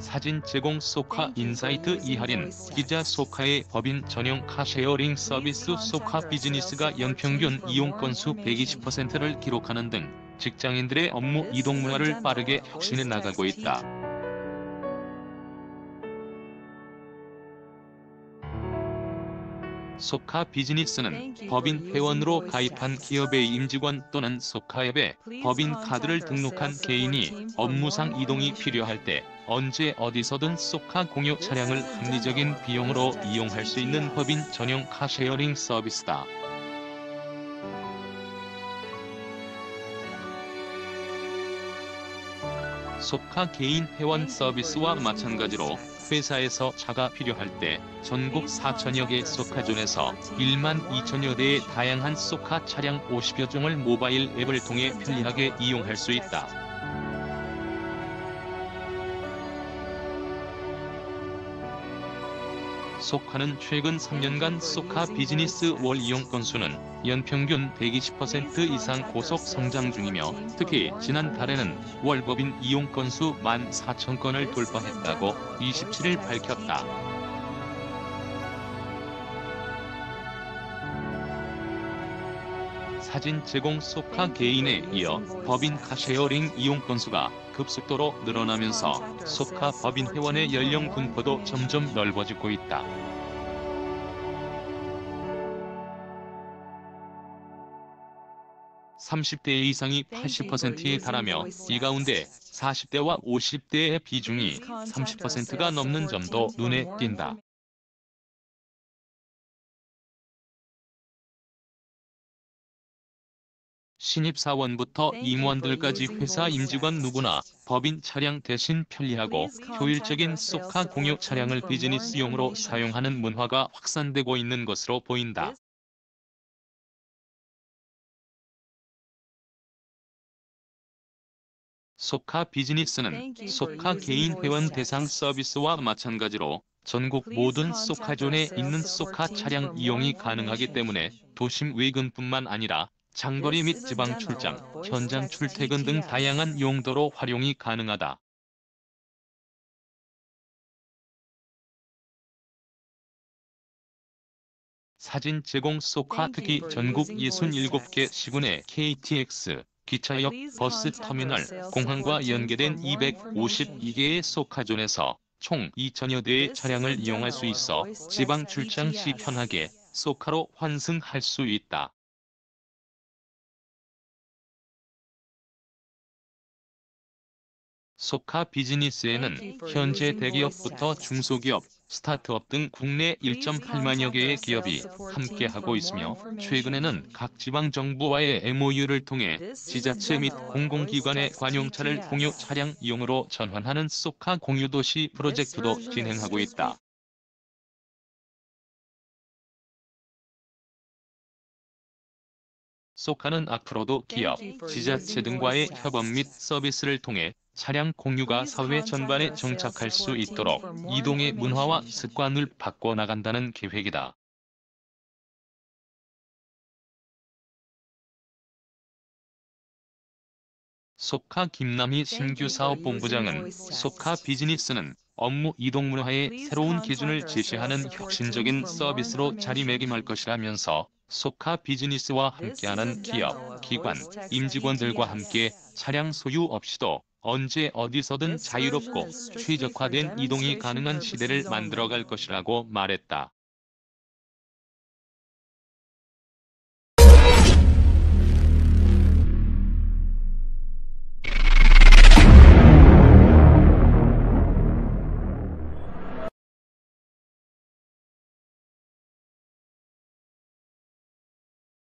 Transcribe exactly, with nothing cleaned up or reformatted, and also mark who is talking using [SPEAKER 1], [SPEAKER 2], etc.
[SPEAKER 1] 사진 제공 소카 인사이트 이할인 기자 소카의 법인 전용 카쉐어링 서비스 소카 비즈니스가 연평균 이용 건수 백이십 퍼센트를 기록하는 등 직장인들의 업무 이동 문화를 빠르게 혁신해 나가고 있다. 소카 비즈니스는 법인 회원으로 가입한 기업의 임직원 또는 소카앱에 법인 카드를 등록한 개인이 업무상 이동이 필요할 때 언제 어디서든 소카 공유 차량을 합리적인 비용으로 이용할 수 있는 법인 전용 카쉐어링 서비스다. 소카 개인 회원 서비스와 마찬가지로 회사에서 차가 필요할 때 전국 사천여 개 소카존에서 일만 이천여 대의 다양한 소카 차량 오십여 종을 모바일 앱을 통해 편리하게 이용할 수 있다. 소카는 최근 삼 년간 소카 비즈니스 월 이용 건수는 연평균 백이십 퍼센트 이상 고속 성장 중이며 특히 지난달에는 월 법인 이용 건수 만 사천 건을 돌파했다고 이십칠 일 밝혔다. 사진 제공 소카 개인에 이어 법인 카쉐어링 이용 건수가 급속도로 늘어나면서 소카 법인 회원의 연령 분포도 점점 넓어지고 있다. 삼십 대 이상이 팔십 퍼센트에 달하며 이 가운데 사십 대와 오십 대의 비중이 삼십 퍼센트가 넘는 점도 눈에 띈다. 신입사원부터 임원들까지 회사 임직원 누구나 법인 차량 대신 편리하고 효율적인 소카 공유 차량을 비즈니스용으로 사용하는 문화가 확산되고 있는 것으로 보인다. 소카 비즈니스는 소카 개인 회원 대상 서비스와 마찬가지로 전국 모든 소카존에 있는 소카 차량 이용이 가능하기 때문에 도심 외근뿐만 아니라 장거리 및 지방 출장, 현장 출퇴근 등 다양한 용도로 활용이 가능하다. 사진 제공 소카 특히 전국 예순일곱 개 시군의 케이티엑스, 기차역, 버스 터미널, 공항과 연계된 이백오십이 개의 소카존에서 총 이천여 대의 차량을 이용할 수 있어 지방 출장 시 편하게 소카로 환승할 수 있다. 소카 비즈니스에는 현재 대기업부터 중소기업, 스타트업 등 국내 일 점 팔만여 개의 기업이 함께하고 있으며 최근에는 각 지방정부와의 엠오유를 통해 지자체 및 공공기관의 관용차를 공유 차량 이용으로 전환하는 소카 공유도시 프로젝트도 진행하고 있다. 소카는 앞으로도 기업, 지자체 등과의 협업 및 서비스를 통해 차량 공유가 사회 전반에 정착할 수 있도록 이동의 문화와 습관을 바꿔나간다는 계획이다. 소카 김남희 신규사업본부장은 소카 비즈니스는 업무 이동 문화의 새로운 기준을 제시하는 혁신적인 서비스로 자리매김할 것이라면서 소카 비즈니스와 함께하는 기업, 기관, 임직원들과 함께 차량 소유 없이도 언제 어디서든 자유롭고 최적화된 이동이 가능한 시대를 만들어갈 것이라고 말했다.